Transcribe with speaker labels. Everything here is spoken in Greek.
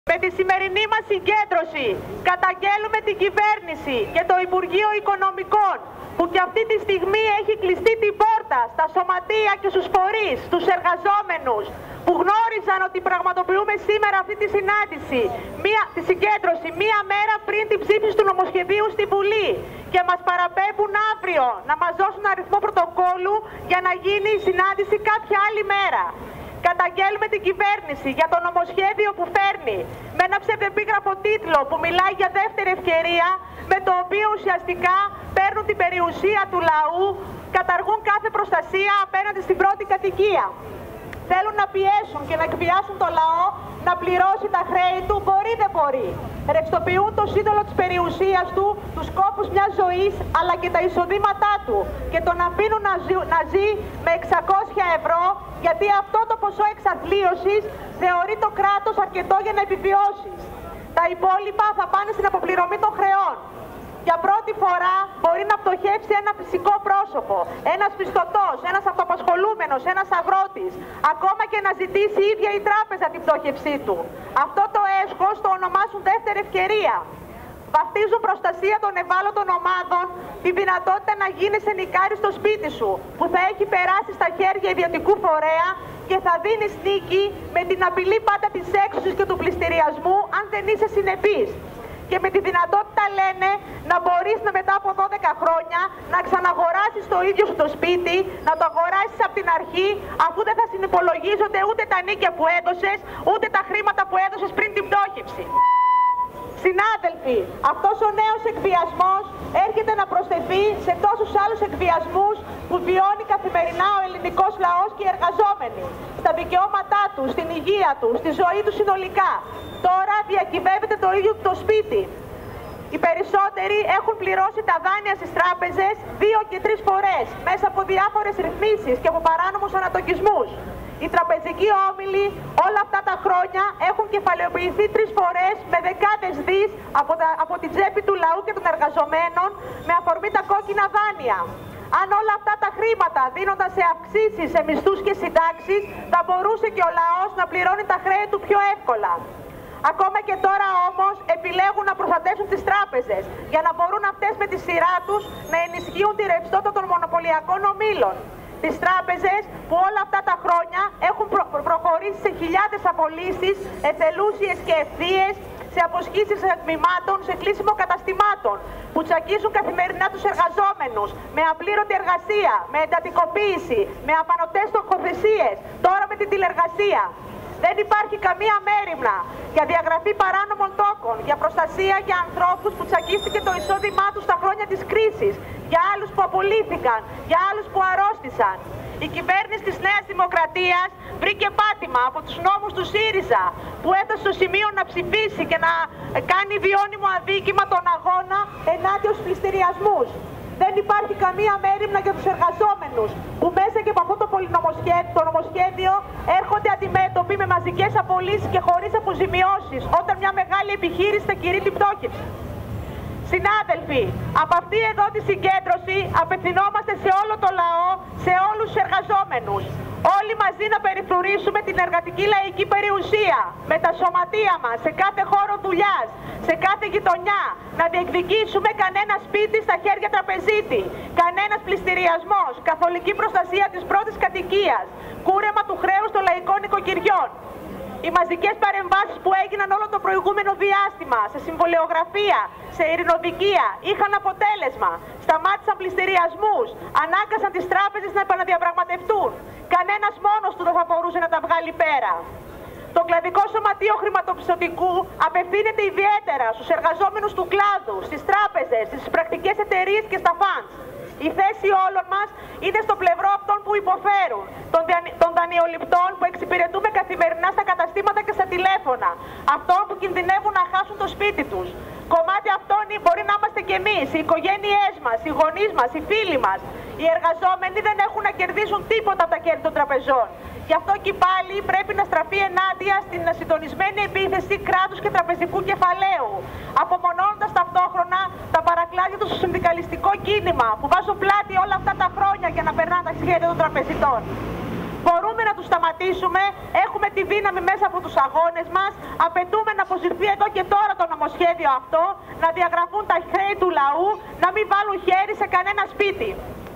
Speaker 1: Με τη σημερινή μας συγκέντρωση καταγγέλουμε την κυβέρνηση και το Υπουργείο Οικονομικών που και αυτή τη στιγμή έχει κλειστεί την πόρτα στα σωματεία και στους φορείς, στους εργαζόμενους που γνώριζαν ότι πραγματοποιούμε σήμερα αυτή τη συνάντηση, τη συγκέντρωση μία μέρα πριν την ψήφιση του νομοσχεδίου στη Βουλή και μας παραπέμπουν αύριο να μας δώσουν αριθμό πρωτοκόλλου για να γίνει η συνάντηση κάποια άλλη μέρα. Καταγγέλουμε την κυβέρνηση για το νομοσχέδιο που φέρνει με ένα ψευδεπίγραφο τίτλο που μιλάει για δεύτερη ευκαιρία, με το οποίο ουσιαστικά παίρνουν την περιουσία του λαού, καταργούν κάθε προστασία απέναντι στην πρώτη κατοικία. Θέλουν να πιέσουν και να εκβιάσουν το λαό να πληρώσει τα χρέη του, μπορεί δεν μπορεί. Ρευστοποιούν το σύνολο της περιουσίας του, τους κόπους μιας ζωής, αλλά και τα εισοδήματά του και τον αφήνουν να ζει με 600 ευρώ, γιατί αυτό το ποσό εξαθλίωσης θεωρεί το κράτος αρκετό για να επιβιώσει. Τα υπόλοιπα θα πάνε στην αποπληρωμή των χρεών. Για πρώτη φορά μπορεί να πτωχεύσει ένα φυσικό πρόσωπο, ένας πιστωτός, ένας αυτοαπασχολούμενος, ένας αγρότης, ακόμα και να ζητήσει η ίδια η τράπεζα την πτώχευσή του. Αυτό το έσχος το ονομάσουν δεύτερη ευκαιρία. Βαφτίζουν προστασία των ευάλωτων ομάδων τη δυνατότητα να γίνεις ενοικάρης στο σπίτι σου, που θα έχει περάσει στα χέρια ιδιωτικού φορέα και θα δίνεις νίκη με την απειλή πάντα της έξωσης και του πληστηριασμού αν δεν είσαι συνεπής. Και με τη δυνατότητα, λένε, να μπορείς μετά από 12 χρόνια να ξαναγοράσεις το ίδιο σου το σπίτι, να το αγοράσεις από την αρχή, αφού δεν θα συνυπολογίζονται ούτε τα νίκια που έδωσες, ούτε τα χρήματα που έδωσες πριν την πτώχευση. Συνάδελφοι, αυτός ο νέος εκβιασμός έρχεται να προσθεθεί σε τόσους άλλους εκβιασμούς που βιώνει καθημερινά ο ελληνικός λαός και οι εργαζόμενοι, στα δικαιώματά του, στην υγεία του, στη ζωή του συνολικά. Τώρα διακυβεύεται το ίδιο το σπίτι. Οι περισσότεροι έχουν πληρώσει τα δάνεια στις τράπεζες 2 και 3 φορές μέσα από διάφορες ρυθμίσεις και από παράνομους ανατοκισμούς. Οι τραπεζικοί όμιλοι όλα αυτά τα χρόνια έχουν κεφαλαιοποιηθεί 3 φορές με δεκάδες δις από την τσέπη του λαού και των εργαζομένων με αφορμή τα κόκκινα δάνεια. Αν όλα αυτά τα χρήματα δίνονταν σε αυξήσεις, σε μισθούς και συντάξεις, θα μπορούσε και ο λαός να πληρώνει τα χρέη του πιο εύκολα. Ακόμα και τώρα όμως επιλέγουν να προστατεύσουν τις τράπεζες για να μπορούν αυτές με τη σειρά τους να ενισχύουν τη ρευστότητα των μονοπωλιακών ομίλων. Τις τράπεζες που όλα αυτά τα χρόνια έχουν προχωρήσει σε χιλιάδες απολύσεις, εθελούσιες και ευθείες, σε αποσχήσεις τμήματων, σε κλείσιμο καταστημάτων, που τσακίζουν καθημερινά τους εργαζόμενους, με απλήρωτη εργασία, με εντατικοποίηση, με απανωτές στοχοθεσίες, τώρα με την τηλεργασία. Δεν υπάρχει καμία μέριμνα για διαγραφή παράνομων τόκων, για προστασία για ανθρώπους που τσακίστηκε το εισόδημά τους στα χρόνια της κρίσης, για άλλους που απολύθηκαν, για άλλους που αρρώστησαν. Η κυβέρνηση της Νέας Δημοκρατίας βρήκε πάτημα από τους νόμους του ΣΥΡΙΖΑ, που έφτασε στο σημείο να ψηφίσει και να κάνει βιώνυμο αδίκημα τον αγώνα ενάντια στους πληστηριασμούς. Δεν υπάρχει καμία μέριμνα για τους εργαζόμενους που μέσα και από αυτό το νομοσχέδιο έρχονται αντιμέτωποι με μαζικές απολύσεις και χωρίς αποζημιώσεις όταν μια μεγάλη επιχείρηση θα κηρύττει την πτώχευση. Συνάδελφοι, από αυτή εδώ τη συγκέντρωση απευθυνόμαστε σε όλο το λαό, σε όλους τους εργαζόμενους. Όλοι μαζί να περιφρουρήσουμε την εργατική λαϊκή περιουσία με τα σωματεία μας, σε κάθε χώρο δουλειάς, σε κάθε γειτονιά. Να διεκδικήσουμε κανένα σπίτι στα χέρια τραπεζίτη, κανένας πληστηριασμός, καθολική προστασία της πρώτης κατοικίας, κούρεμα του χρέους των λαϊκών νοικοκυριών. Οι μαζικές παρεμβάσεις που έγιναν όλο το προηγούμενο διάστημα σε συμβολιογραφία, σε ειρηνοδικεία, είχαν αποτέλεσμα. Σταμάτησαν πληστηριασμούς, ανάγκασαν τις τράπεζες να επαναδιαπραγματευτούν. Κανένας μόνος του δεν θα μπορούσε να τα βγάλει πέρα. Το κλαδικό σωματείο χρηματοπιστωτικού απευθύνεται ιδιαίτερα στους εργαζόμενους του κλάδου, στις τράπεζες, στις πρακτικές εταιρείες και στα funds. Η θέση όλων μας είναι στο πλευρό αυτών που υποφέρουν, των δανειοληπτών που εξυπηρετούμε καθημερινά στα καταστήματα και στα τηλέφωνα, αυτών που κινδυνεύουν να χάσουν το σπίτι τους. Κομμάτι αυτών μπορεί να είμαστε κι εμείς, οι οικογένειές μας, οι γονείς μας, οι φίλοι μας. Οι εργαζόμενοι δεν έχουν να κερδίσουν τίποτα από τα κέρδη των τραπεζών. Γι' αυτό και πάλι πρέπει να στραφεί ενάντια στην συντονισμένη επίθεση κράτους και τραπεζικού κεφαλαίου, απομονώνοντας ταυτόχρονα τα παρακλάδια του στο συνδικαλιστικό κίνημα που βάζουν πλάτη όλα αυτά τα χρόνια για να περνάνε τα σχέδια των τραπεζιτών. Μπορούμε να τους σταματήσουμε. Έχουμε τη δύναμη μέσα από τους αγώνες μας. Απαιτούμε να αποσυρθεί εδώ και τώρα το νομοσχέδιο αυτό, να διαγραφούν τα χρέη του λαού, να μην βάλουν χέρι σε κανένα σπίτι.